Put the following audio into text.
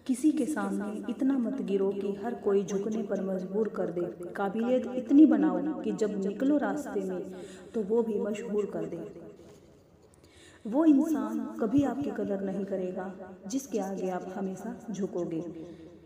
किसी के सामने इतना मत गिरो कि हर कोई झुकने पर मजबूर कर दे। काबिलियत इतनी बनाओ कि जब निकलो रास्ते में तो वो भी मशहूर कर दे। वो इंसान कभी आपकी कदर नहीं करेगा जिसके आगे आप हमेशा झुकोगे।